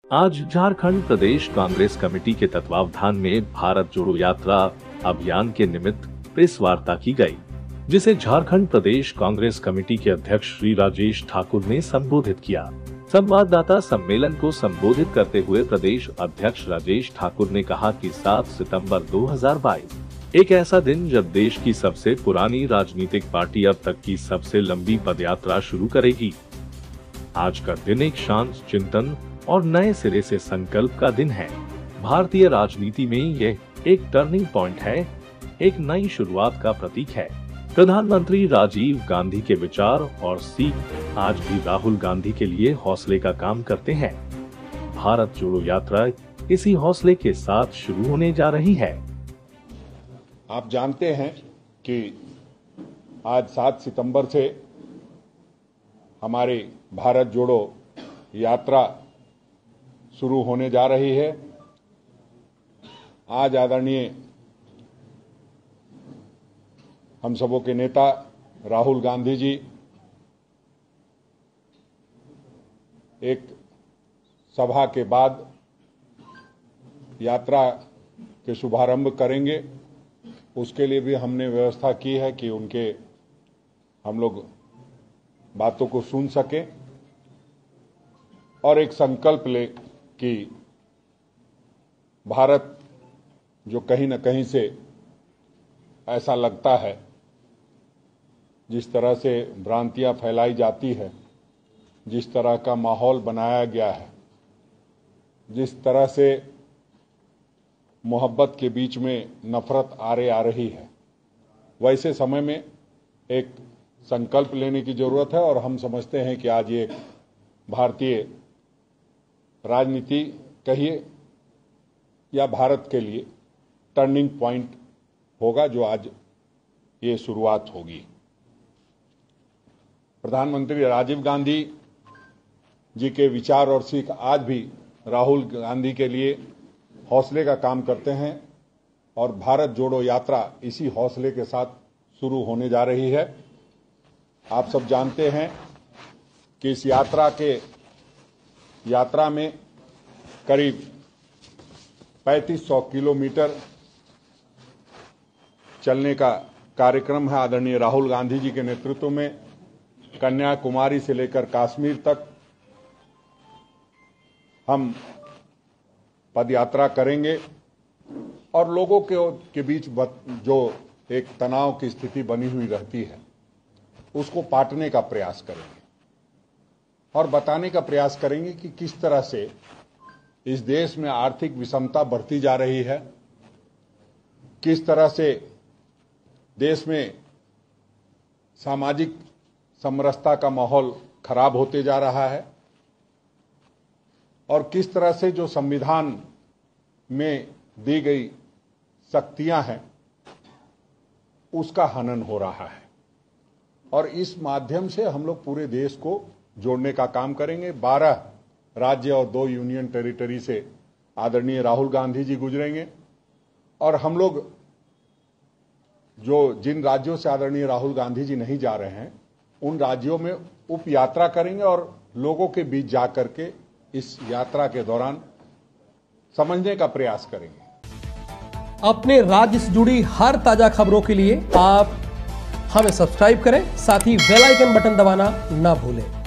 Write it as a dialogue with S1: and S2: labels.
S1: आज झारखंड प्रदेश कांग्रेस कमेटी के तत्वावधान में भारत जोड़ो यात्रा अभियान के निमित्त प्रेस वार्ता की गई, जिसे झारखंड प्रदेश कांग्रेस कमेटी के अध्यक्ष श्री राजेश ठाकुर ने संबोधित किया। संवाददाता सम्मेलन को संबोधित करते हुए प्रदेश अध्यक्ष राजेश ठाकुर ने कहा कि 7 सितंबर 2022 एक ऐसा दिन जब देश की सबसे पुरानी राजनीतिक पार्टी अब तक की सबसे लंबी पदयात्रा शुरू करेगी। आज का दिन एक शांत चिंतन और नए सिरे से संकल्प का दिन है। भारतीय राजनीति में यह एक टर्निंग पॉइंट है, एक नई शुरुआत का प्रतीक है। प्रधानमंत्री राजीव गांधी के विचार और सीख आज भी राहुल गांधी के लिए हौसले का काम करते हैं। भारत जोड़ो यात्रा इसी हौसले के साथ शुरू होने जा रही है।
S2: आप जानते हैं कि आज 7 सितंबर से हमारी भारत जोड़ो यात्रा शुरू होने जा रही है। आज आदरणीय हम सबों के नेता राहुल गांधी जी एक सभा के बाद यात्रा के शुभारंभ करेंगे। उसके लिए भी हमने व्यवस्था की है कि उनके हम लोग बातों को सुन सकें और एक संकल्प ले कि भारत जो कहीं न कहीं से ऐसा लगता है, जिस तरह से भ्रांतियां फैलाई जाती है, जिस तरह का माहौल बनाया गया है, जिस तरह से मोहब्बत के बीच में नफरत आ रही है, वैसे समय में एक संकल्प लेने की जरूरत है। और हम समझते हैं कि आज ये भारतीय राजनीति कहिए या भारत के लिए टर्निंग पॉइंट होगा, जो आज ये शुरुआत होगी। प्रधानमंत्री राजीव गांधी जी के विचार और सीख आज भी राहुल गांधी के लिए हौसले का काम करते हैं और भारत जोड़ो यात्रा इसी हौसले के साथ शुरू होने जा रही है। आप सब जानते हैं कि इस यात्रा में करीब 3500 किलोमीटर चलने का कार्यक्रम है। आदरणीय राहुल गांधी जी के नेतृत्व में कन्याकुमारी से लेकर कश्मीर तक हम पदयात्रा करेंगे और लोगों के बीच जो एक तनाव की स्थिति बनी हुई रहती है, उसको पाटने का प्रयास करेंगे और बताने का प्रयास करेंगे कि किस तरह से इस देश में आर्थिक विषमता बढ़ती जा रही है, किस तरह से देश में सामाजिक समरसता का माहौल खराब होते जा रहा है और किस तरह से जो संविधान में दी गई शक्तियां हैं, उसका हनन हो रहा है। और इस माध्यम से हम लोग पूरे देश को जोड़ने का काम करेंगे। 12 राज्य और 2 यूनियन टेरिटरी से आदरणीय राहुल गांधी जी गुजरेंगे और हम लोग जिन राज्यों से आदरणीय राहुल गांधी जी नहीं जा रहे हैं, उन राज्यों में उप यात्रा करेंगे और लोगों के बीच जाकर के इस यात्रा के दौरान समझने का प्रयास करेंगे।
S3: अपने राज्य से जुड़ी हर ताजा खबरों के लिए आप हमें सब्सक्राइब करें, साथ ही बेल आइकन बटन दबाना ना भूलें।